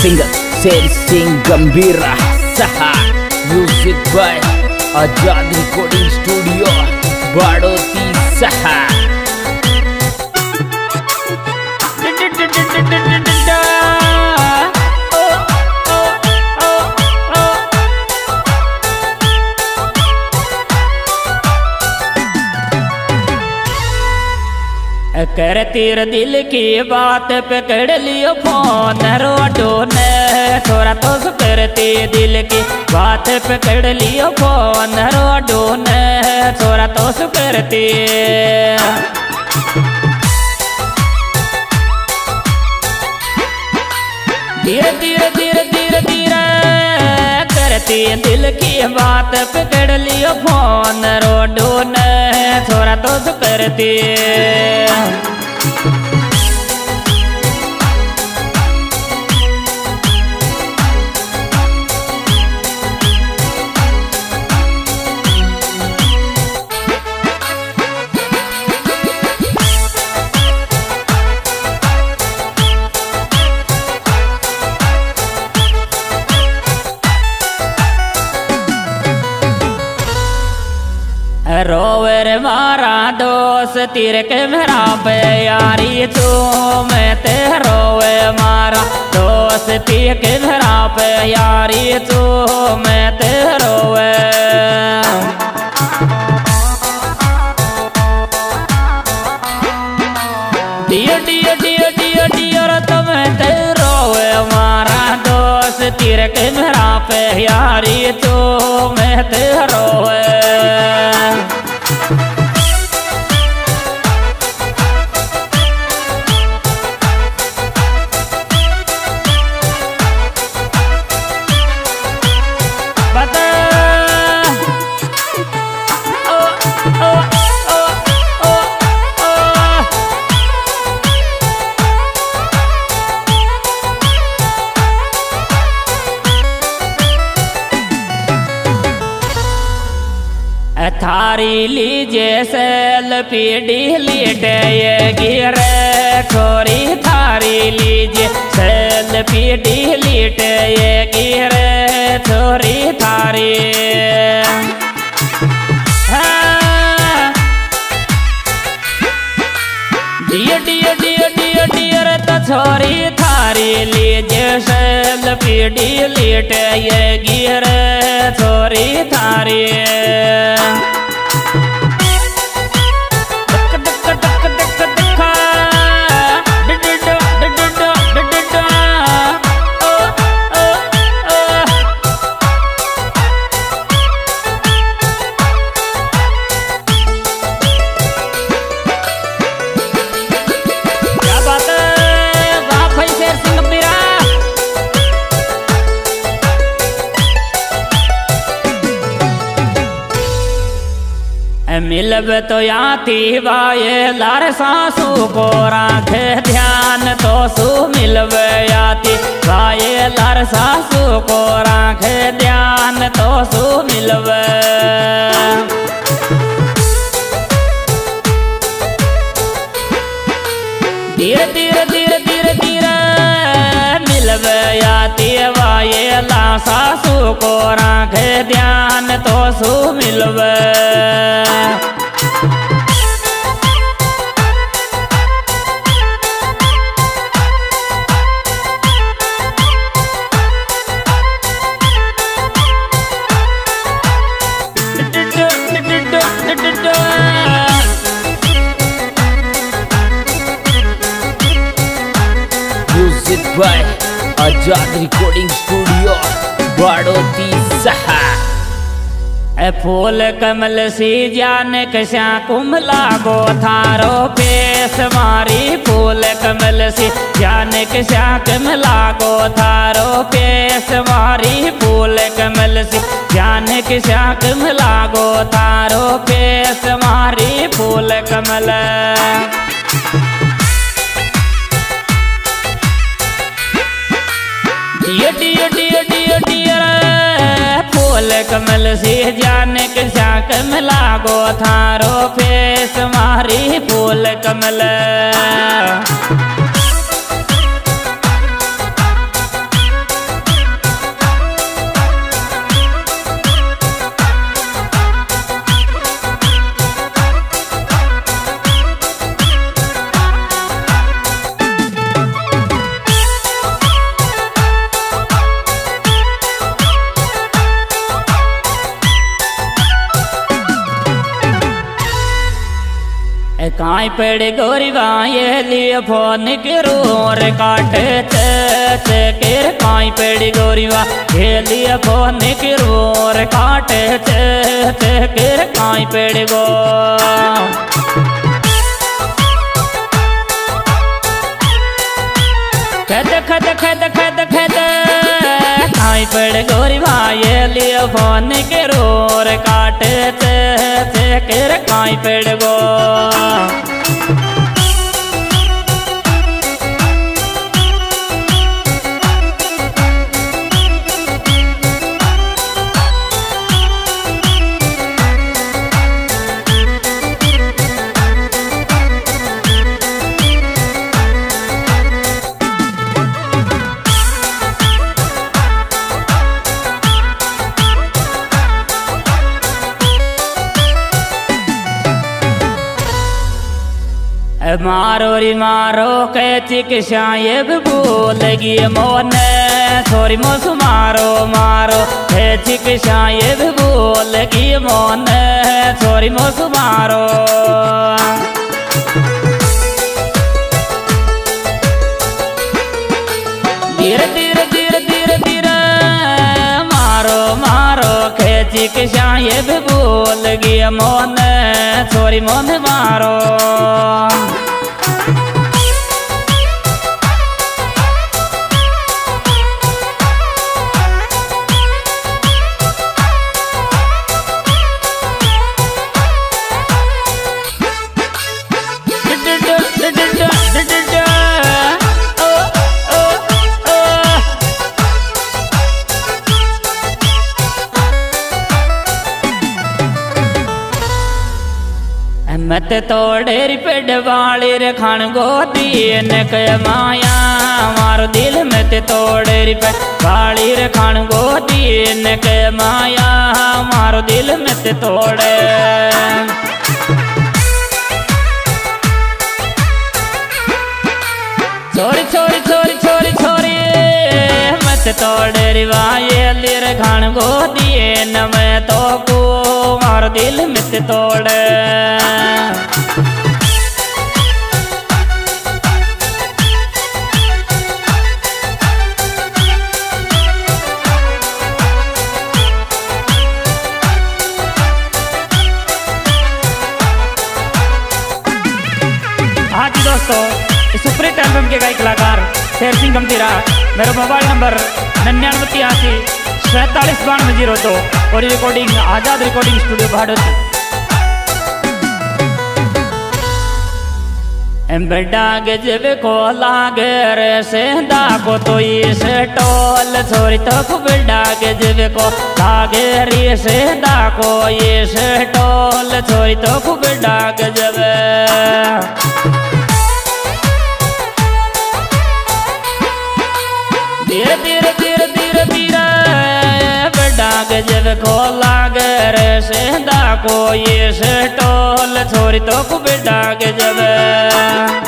Singer शेर सिंह गंभीरा सहा। Music by Azad recording studio Badoti सहा। कर तीर दिल की बात पकड़ लियो फोन रोडो ने थोड़ा तो करती दिल की बात पकड़ लियो फोन रोडो ने थोड़ा तो करती। धीरे धीरे धीरे धीरे धीरे करती दिल की बात पकड़ लियो फोन रोडो ने थोड़ा तो करती। रोवर मारा दोस्त तीर के मेरा पे यारी तू मैं ते रोवे मारा दोस्त तीर के मेरा पे यारी तू मैं ते रोवे। डियो डियो डियो डियो डियो तुम्हें ते रोवे मारा दोस्त तीर के मेरा पे यारी तू मैं ते रोवे। थारी लीजे सेल्फी डिलीट ये गिरे छोरी थारी लीजे सेल्फी डिलीट ये गिरे छोरी थारी। डियो डियो डियो डियो डियो रे तो छोरी थारी लीजे सेल्फी डिलीट ये गिरे छोरी थारी। मिलब तो याती वाये लार सासू को राखे ध्यान तो सू मिलब याती वाये लार सासू को राखे ध्यान तो सू मिलब। धीरे धीरे धीरे धीरे धीरे मिलब याती वाये ला सासू को राखे ध्यान तो सू मिलब। Music by Azad recording studio Badoti सहा। फूल कमल सी जान कशा कुमला गो थारो पेश मारी फूल कमल सी जान कशा कमला गो थारो पेश मारी फूल कमल सी जान कशा कमला गो थारो पेश मारी फूल कमल। डियो डियो डियो डियो डियो फूल कमल से जाने के शाक मिला गो थारो फेस मारी फूल कमल। काई पेड़ गोरी ये लिए फोन करो और काटे चे केर काई पेड़ गोरी ये लिए फोन करो और काटे चे केर काई पेड़ गो खद खद खद खद खद काई पेड़ गोरी ये लिए फोन करो और काटे चे केर काई पेड़ गो मारो री मारो के चिकित्साएं बोल लगी मोन थोड़ी मोस मारो मारो के चिकित्साएं बोल लगी मोन थोड़ी मोस मारो धीरे धीरे धीरे धीरे धीरे मारो मारो के चिकित्साएं बोल लगी मोन थोड़ी मोन मारो मत तोड़े पेड़ वाली रे खान गोदी न के माया मारो दिल मत तोड़े पेड़ वाली रे खान गोदी न के माया मारो दिल मत तोड़े छोरी छोरी छोरी छोरी छोरी मत तोड़े रिवाये लिर खान गोदी न मैं तो को मारो दिल मत तोड़े हाँ जी दोस्तों, सुप्रीत एल्बम के गायक कलाकार शेर सिंह गंभीरा। मेरा मोबाइल नंबर 9983479202 और recording Azad recording studio Bhadoti. बेटा गजब को लागे रे सेंधा को तो ये टोल छोरी तो बेटा गजब को लागे रे सेंधा को ये टोल छोरी तो बेटा गजब धीरे धीरे धीरे धीरे धीरे बेटा गजब को लागे रे सेंधा को ये टोल छोरी तो बेटा गजब